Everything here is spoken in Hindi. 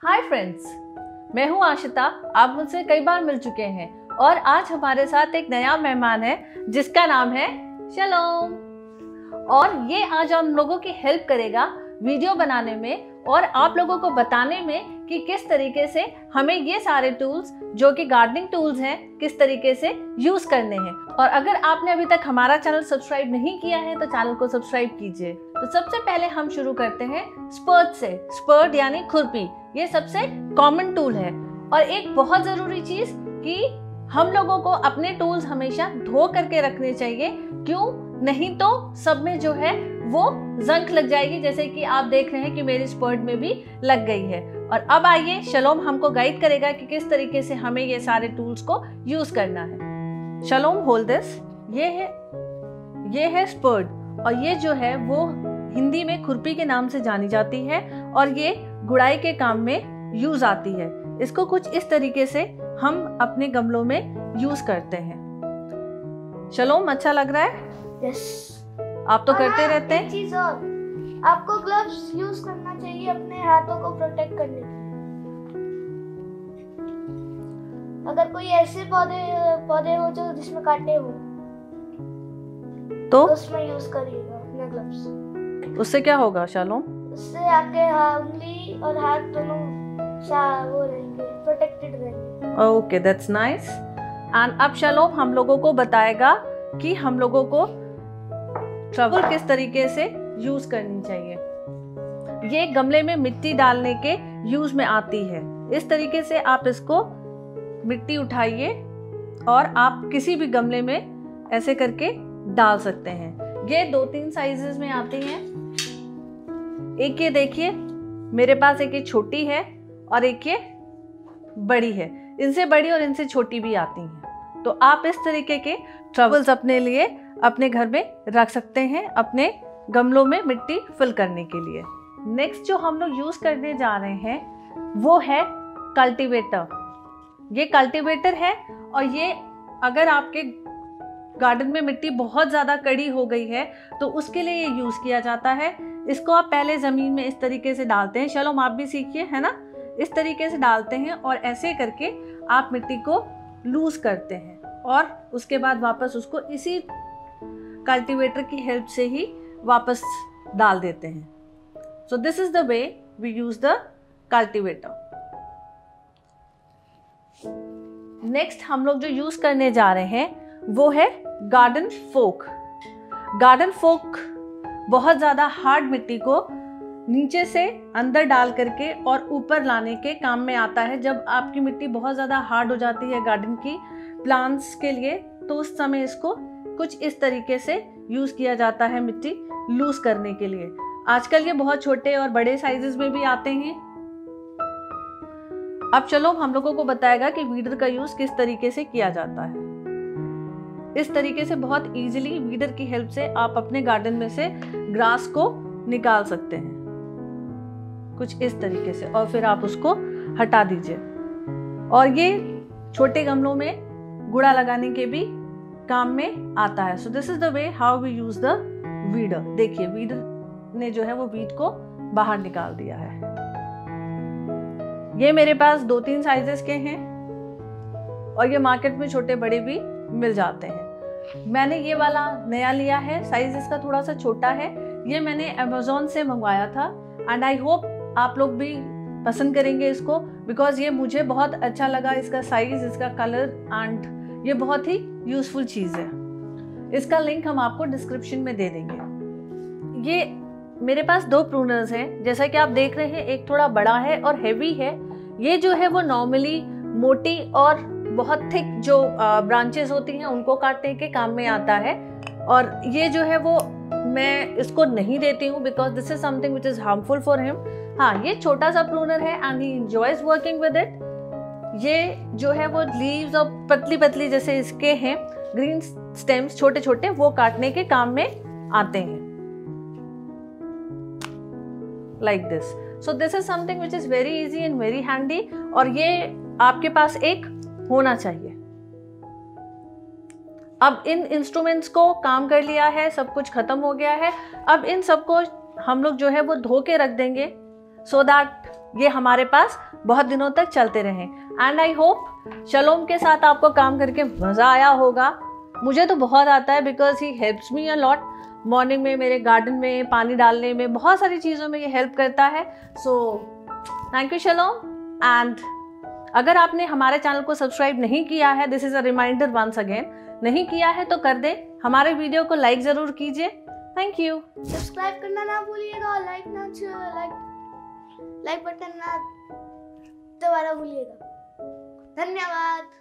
हाय फ्रेंड्स, मैं हूं आशिता। आप मुझसे कई बार मिल चुके हैं और आज हमारे साथ एक नया मेहमान है जिसका नाम है शलोम। और ये आज हम लोगों की हेल्प करेगा वीडियो बनाने में और आप लोगों को बताने में कि किस तरीके से हमें ये सारे टूल्स जो कि गार्डनिंग टूल्स हैं किस तरीके से यूज करने हैं। और अगर आपने अभी तक हमारा चैनल सब्सक्राइब नहीं किया है तो चैनल को सब्सक्राइब कीजिए। तो सबसे पहले हम शुरू करते हैं स्पर्ट से। स्पर्ट यानी खुरपी, ये सबसे कॉमन टूल है। और एक बहुत जरूरी चीज कि हम लोगों को अपने टूल्स हमेशा धो करके रखने चाहिए। क्यों? नहीं तो सब में जो है वो जंग लग जाएगी, जैसे कि आप देख रहे हैं कि मेरी स्पर्ट में भी लग गई है। और अब आइए शलोम हमको गाइड करेगा कि किस तरीके से हमें ये सारे टूल्स को यूज करना है। Shalom, hold this. ये है स्पर्ट और ये जो है वो हिंदी में खुरपी के नाम से जानी जाती है और ये गुड़ाई के काम में यूज आती है। इसको कुछ इस तरीके से हम अपने गमलों में यूज करते हैं। शलोम, अच्छा लग रहा है? यस। आप तो करते रहते हैं। एक चीज और, आपको ग्लव्स यूज करना चाहिए अपने हाथों को प्रोटेक्ट करने के लिए। अगर कोई ऐसे पौधे हो जो जिसमें कांटे हो तो उसमें यूज करिएगा अपने ग्लव्स। उससे क्या होगा शलोम? उससे आपके उंगली और हाथ दोनों वो रहेंगे, प्रोटेक्टेड रहेंगे। Okay, that's nice. एंड अब शलोम हम लोगों को बताएगा कि हम लोगों को ट्रबल किस तरीके से यूज करनी चाहिए। ये गमले में मिट्टी डालने के यूज में आती है। इस तरीके से आप इसको मिट्टी उठाइए और आप किसी भी गमले में ऐसे करके डाल सकते हैं। ये 2-3 साइजेस में आती हैं। एक ये देखिए, मेरे पास एक ये छोटी है और एक ये बड़ी है। इनसे बड़ी और इनसे छोटी भी आती हैं। तो आप इस तरीके के ट्रबल्स अपने लिए अपने घर में रख सकते हैं, अपने गमलों में मिट्टी फिल करने के लिए। नेक्स्ट जो हम लोग यूज करने जा रहे हैं वो है कल्टीवेटर। ये कल्टीवेटर है और ये अगर आपके गार्डन में मिट्टी बहुत ज़्यादा कड़ी हो गई है तो उसके लिए ये यूज किया जाता है। इसको आप पहले ज़मीन में इस तरीके से डालते हैं। चलो आप भी सीखिए, है ना? इस तरीके से डालते हैं और ऐसे करके आप मिट्टी को लूज करते हैं और उसके बाद वापस उसको इसी कल्टीवेटर की हेल्प से ही वापस डाल देते हैं। So this is the way we use the cultivator. Next हम लोग जो यूज करने जा रहे हैं वो है गार्डन फोक। गार्डन फोक बहुत ज़्यादा हार्ड मिट्टी को नीचे से अंदर डाल करके और ऊपर लाने के काम में आता है। जब आपकी मिट्टी बहुत ज़्यादा हार्ड हो जाती है गार्डन की प्लांट्स के लिए तो उस समय इसको कुछ इस तरीके से यूज़ किया जाता है मिट्टी लूज करने के लिए। आजकल ये बहुत छोटे और बड़े साइजेस में भी आते हैं। अब चलो हम लोगों को बताएगा कि वीडर का यूज़ किस तरीके से किया जाता है। इस तरीके से बहुत इजीली वीडर की हेल्प से आप अपने गार्डन में से ग्रास को निकाल सकते हैं कुछ इस तरीके से और फिर आप उसको हटा दीजिए। और ये छोटे गमलों में गुड़ा लगाने के भी काम में आता है। So this is the way how we use the weeder. देखिए वीडर ने जो है वो वीड को बाहर निकाल दिया है। ये मेरे पास 2-3 साइजेस के हैं और ये मार्केट में छोटे बड़े भी मिल जाते हैं। मैंने ये वाला नया लिया है, साइज इसका थोड़ा सा छोटा है। ये मैंने अमेज़न से मंगवाया था एंड आई होप आप लोग भी पसंद करेंगे इसको, बिकॉज ये मुझे बहुत अच्छा लगा। इसका साइज, इसका कलर एंड ये बहुत ही यूजफुल चीज़ है। इसका लिंक हम आपको डिस्क्रिप्शन में दे देंगे। ये मेरे पास 2 प्रूनर्स हैं, जैसा कि आप देख रहे हैं। एक थोड़ा बड़ा है और हैवी है। ये जो है वो नॉर्मली मोटी और बहुत थिक जो ब्रांचेस होती हैं उनको काटने के काम में आता है। और ये जो है वो मैं इसको नहीं देती हूँ because this is something which is harmful for him. हाँ, ये छोटा सा प्रूनर है and he enjoys working with it. ये जो है वो लीव्स और पतली पतली जैसे इसके हैं ग्रीन स्टेम्स छोटे छोटे, वो काटने के काम में आते हैं like this. So this is something which is very easy and very handy और ये आपके पास एक होना चाहिए। अब इन इंस्ट्रूमेंट्स को काम कर लिया है, सब कुछ खत्म हो गया है। अब इन सबको हम लोग जो है वो धो के रख देंगे सो दैट ये हमारे पास बहुत दिनों तक चलते रहें। एंड आई होप शलोम के साथ आपको काम करके मज़ा आया होगा। मुझे तो बहुत आता है because he helps me a lot. Morning में मेरे गार्डन में पानी डालने में, बहुत सारी चीज़ों में ये हेल्प करता है। So thank you Shalom. And अगर आपने हमारे चैनल को सब्सक्राइब नहीं किया है, this is a reminder once again, नहीं किया है तो कर दें। हमारे वीडियो को लाइक ज़रूर कीजिए। Thank you. सब्सक्राइब करना ना भूलिएगा और लाइक बटन ना दोबारा भूलिएगा। धन्यवाद।